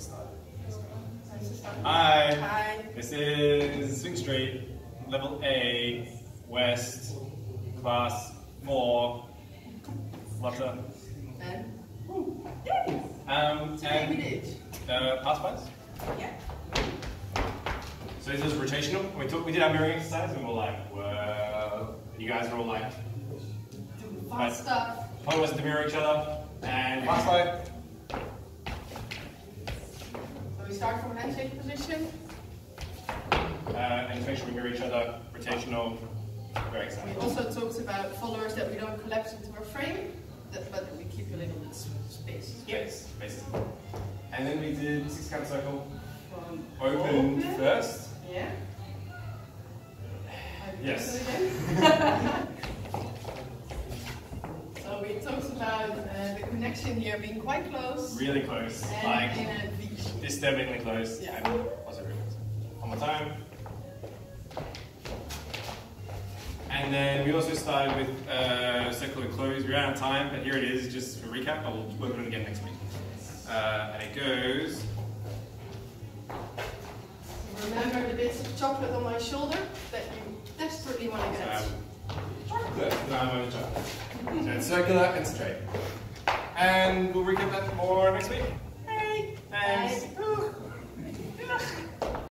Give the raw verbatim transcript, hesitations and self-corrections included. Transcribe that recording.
start. Hi. Hi. This is Swing Street, level A, West, class four, Lotte. And? Yay! Um, Today and we did. Uh, pass pass. Yeah. So this is rotational. We took, we did our mirroring exercise, and we're like, well, you guys are all like, Do fast stuff. point was to mirror each other, and last slide. So we start from an handshake position. Uh, and make sure we mirror each other, rotational, very exciting. We also talked about followers that we don't collapse into a frame, that, but we keep a little bit of space. Yes, basically. And then we did six count circle. From Open open. first. Yeah. Yes. So we talked about uh, the connection here being quite close. Really close. And Like in a V shape. disturbingly close. Yeah. And also really close. One more time. And then we also started with uh, circular close. We ran out of time, but here it is, just for recap. I'll work on it again next week. Uh, and it goes. Remember the bits of chocolate on my shoulder that you desperately want to get. Um, chocolate. No, I'm only chocolate. So it's circular and straight. And we'll recap that more next week. Hey, thanks. Bye.